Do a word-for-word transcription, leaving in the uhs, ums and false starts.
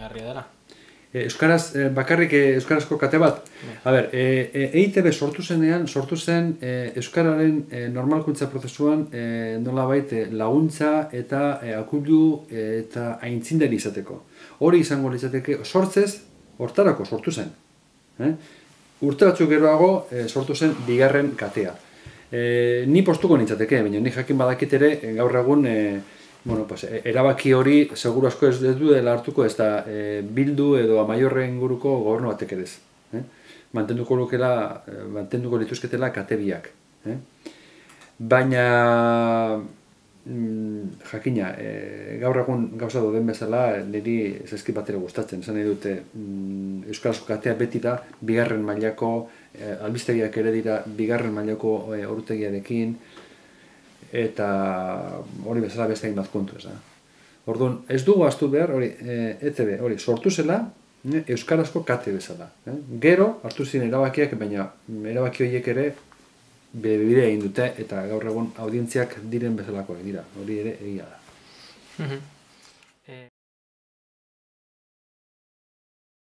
harrigarria dela. Euskaraz, bakarrik euskarazko kate bat. A ber, E I Te Be sortu zenean, sortu zen euskararen normalkuntza prozesuan nolabait laguntza eta akuilu eta aintzindari izateko. Hori izango litzateke, sortzez, hortarako sortu zen. Urte batzuk geroago sortu zen bigarren katea. Ni postuko nintzateke, baina ni jakin badakit ere gaur egun Bueno, pues, erabaki hori, seguru asko ez du dela hartuko, ez da e, Bildu edo Amaiorren inguruko gobernu batek ere ez. Eh? Mantenduko lukela, mantenduko lituzketela katebiak. Eh? Baina, mm, jakina, e, gaur egun gauza doden bezala, niri zaizkit bat ere gustatzen. Zan nahi dute, mm, euskarazko katea beti da, bigarren mailako, e, albistegiak ere dira, bigarren mailako e, orutegiarekin, eta hori bezala beste egin bat kontu ez da. Orduan, ez dugu ahaztu behar, hori, E Te Be, hori, sortu zela, euskarazko kate bezala. Gero, hartu ziren erabakiak, baina erabaki horiek ere bide egin dute, eta gaur egun audientziak diren bezalakoak dira. Hori ere egia da.